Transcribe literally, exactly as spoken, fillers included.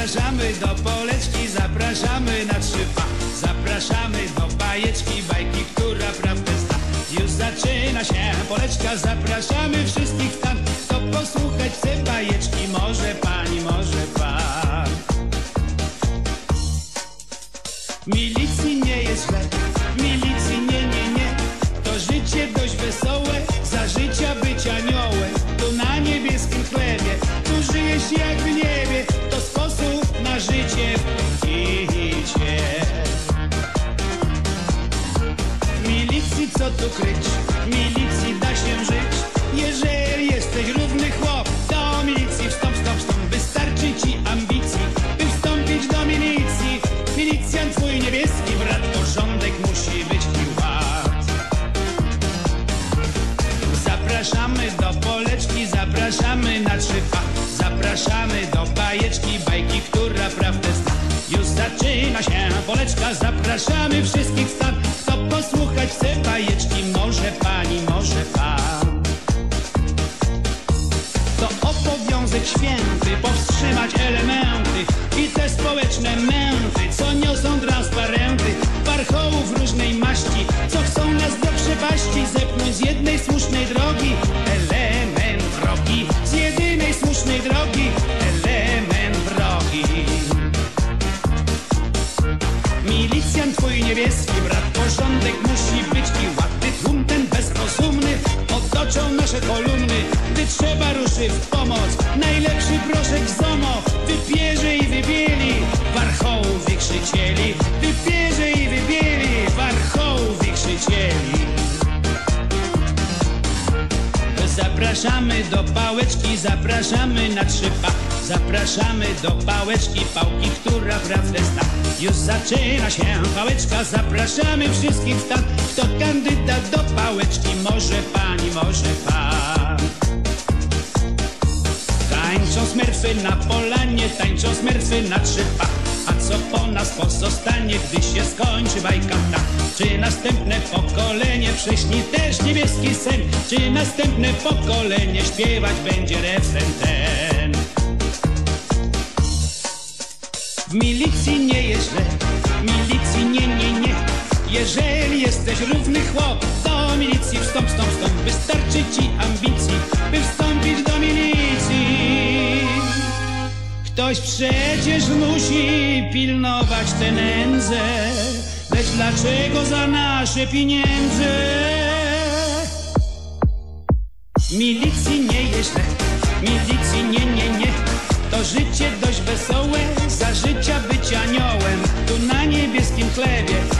Zapraszamy do Poleczki, zapraszamy na trzy P. Zapraszamy do bajeczki, bajki, która prawdę zna. Już zaczyna się Poleczka, zapraszamy wszystkich tam. Kto posłuchać chce bajeczki, może pani, może pan. Milicji nie jest źle, milicji nie, nie, nie. To życie dość wesołe, za życia być aniołem. Tu na niebieskim chlebie, tu żyje się jak w niebie. To sposób na życie w idzie. W milicji co tu kryć, w milicji da się żyć. Jeżeli jesteś równy chłop, do milicji wstąp, wstąp, wstąp. Wystarczy ci ambicji, by wstąpić do milicji. Milicjant twój niebieski brat, porządek musi być i ład. Zapraszamy do Poleczki, zapraszamy na trzy P. Zapraszamy do bajeczki, bajki, która prawdę zna. Już zaczyna się Poleczka, zapraszamy wszystkich stan. Kto posłuchać chce bajeczki, może pani, może pan. To obowiązek święty, powstrzymać elementy i te społeczne męty, co niosą transparenty warchołów różnej maści, co chcą nas do przepaści zepchnąć z jednej słusznej drogi. Element wrogi, z jedynej słusznej drogi. Element wrogi. Milicjant twój niebieski brat, porządek musi być i łatwy. Tłum ten bezrozumny otoczą nasze kolumny. Gdy trzeba ruszy w pomoc, najlepszy proszek z ZOMO wypierze i wybieli warchołów i krzycieli. Wypierze i wybieli warchołów i krzycieli. Zapraszamy do pałeczki, zapraszamy na trzy P. Zapraszamy do pałeczki, pałki, która prawdę zna. Już zaczyna się pałeczka, zapraszamy wszystkich stan. Kto kandydat do pałeczki, może pani, może pan. Tańczą smerfy na polanie, tańczą smerfy na trzy P. A co po nas pozostanie, gdy się skończy bajka ta? Czy następne pokolenie prześni też niebieski sen? Czy następne pokolenie śpiewać będzie refren ten? W milicji nie jest źle, w milicji nie, nie, nie. Jeżeli jesteś równy chłop, do milicji wstąp, wstąp, wstąp. Wystarczy ci ambicji, by wstąpić do milicji. Ktoś przecież musi pilnować tę nędzę, lecz dlaczego za nasze pieniądze? Milicji nie jest źle, milicji nie, nie, nie. To życie dość wesołe, za życia być aniołem. Tu na niebieskim chlebie,